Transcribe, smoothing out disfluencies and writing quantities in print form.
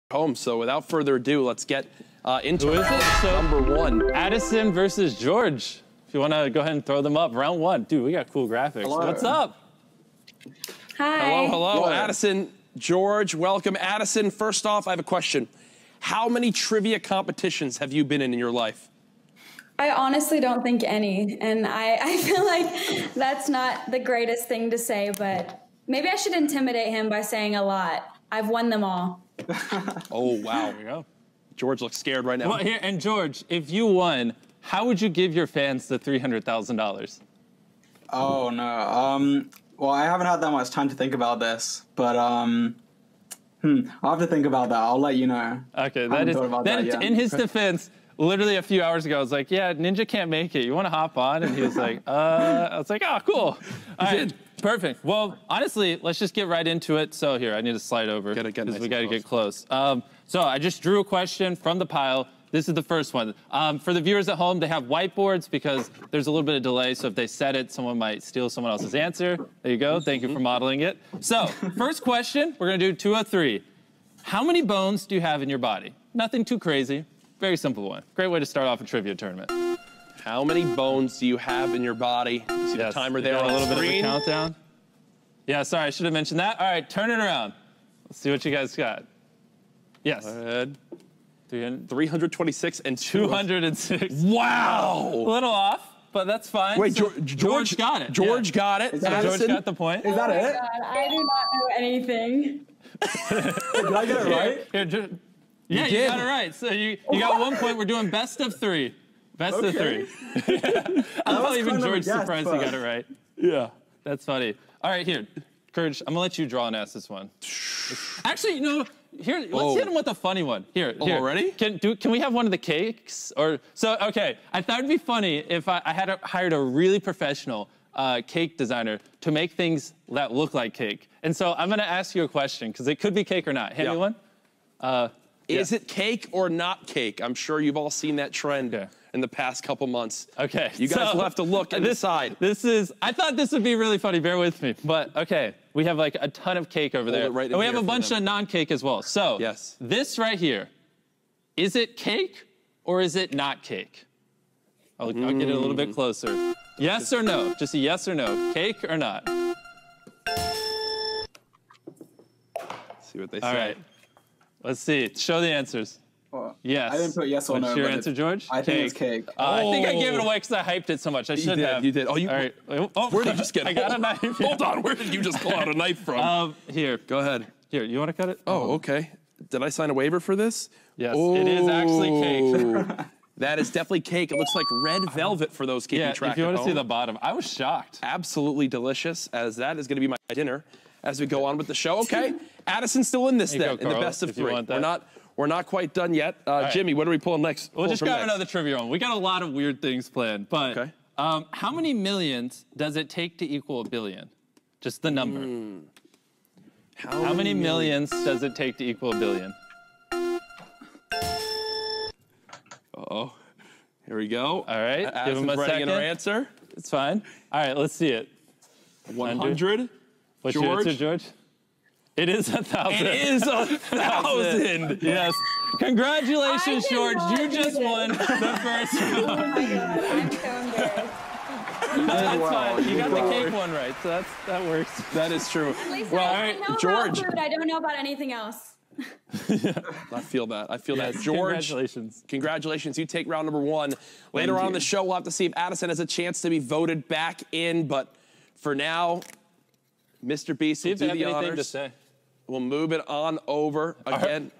home. So without further ado, let's get into Who is it? So, number one. Addison versus George. If you want to go ahead and throw them up, round one. Dude, we got cool graphics. Hello. What's up? Hi. Hello, Hello. Addison, George, welcome. Addison, first off, I have a question. How many trivia competitions have you been in your life? I honestly don't think any, and I feel like that's not the greatest thing to say, but maybe I should intimidate him by saying a lot. I've won them all. Oh, wow. There we go. George looks scared right now. Well, here, and George, if you won, how would you give your fans the $300,000? Oh, no. Well, I haven't had that much time to think about this, but I'll have to think about that. I'll let you know. Okay, I haven't thought about then that yet. in his defense, literally a few hours ago, I was like, yeah, Ninja can't make it. You want to hop on? And he was like, I was like, oh, cool. All right, perfect. Well, honestly, let's just get right into it. So here, I need to slide over because we got to get close. So I just drew a question from the pile. This is the first one. For the viewers at home, they have whiteboards because there's a little bit of delay. So if they said it, someone might steal someone else's answer. There you go. Thank you for modeling it. So first question, we're going to do 2 of 3. How many bones do you have in your body? Nothing too crazy. Very simple one. Great way to start off a trivia tournament. How many bones do you have in your body? You see the timer there on a the little bit of a screen? countdown. Yeah, sorry, I should have mentioned that. All right, turn it around. Let's see what you guys got. Yes. Go ahead. 300, 326 and 206. Wow! A little off, but that's fine. Wait, So George got it. George got it. Is that George Addison, got the point. Is that it? God, I do not know anything. Did I get it right? Here, yeah, you got it right. So you got 1 point. We're doing best of 3. Best of 3. I love even kind of a George guess, surprised he but- got it right. Yeah. That's funny. All right, here, Courage, I'm gonna let you draw and ask this one. Actually, you know, here, let's hit him with a funny one. Here. Already? Can we have one of the cakes? Okay, I thought it'd be funny if I had hired a really professional cake designer to make things that look like cake. And so I'm gonna ask you a question, because it could be cake or not. Hand me one. Is it cake or not cake? I'm sure you've all seen that trend in the past couple months. Okay. You guys will have to look and decide. I thought this would be really funny, bear with me. But okay, we have like a ton of cake over there. it right in and we have here a for bunch them. of non-cake as well. So Yes. this right here, is it cake or is it not cake? I'll get it a little bit closer. Yes or no? Just a yes or no. Cake or not? See what they say. All right. Let's see. Show the answers. Well, Yes. I didn't put yes or What's no. your but answer, George? I think it's cake. I think I gave it away because I hyped it so much. I should have. You did. Oh, All right. Oh, Where did you just get I got a knife. Hold on. Where did you just pull out a knife from? Here. Go ahead. Here, you want to cut it? Oh, okay. Did I sign a waiver for this? Yes, it is actually cake. That is definitely cake. It looks like red velvet for those keeping Yeah, track if you at want to see home. the bottom. I was shocked. Absolutely delicious, as that is going to be my dinner as we go on with the show. Okay, Addison's still in this There you then, go, in the Carl, best of if you 3. want that. We're not quite done yet. right. Jimmy, what are we pulling next? We'll just Pulling grab from next? another trivia one. We got a lot of weird things planned, but Okay. how many millions does it take to equal a billion? Just the number. How many millions does it take to equal a billion? Oh, here we go. All right, give Addison's him a writing in her second. answer. It's fine. All right, let's see it. 100. What's your George? answer, George? It is 1,000. It is 1,000. Yes. Congratulations, I George. cannot You do just this. won the first round. Oh my God, I'm so embarrassed. That's wow. fine. You got the Wow. cake one right, so that works. That is true. At least Well, I know George. about food. I don't know about anything else. I feel that. I feel that. Yes, George, congratulations. congratulations. You take round number 1. Later on in the show, we'll have to see if Addison has a chance to be voted back in. But for now, Mr. Beast See will if they do have the anything to honors. say. We'll move it on over again.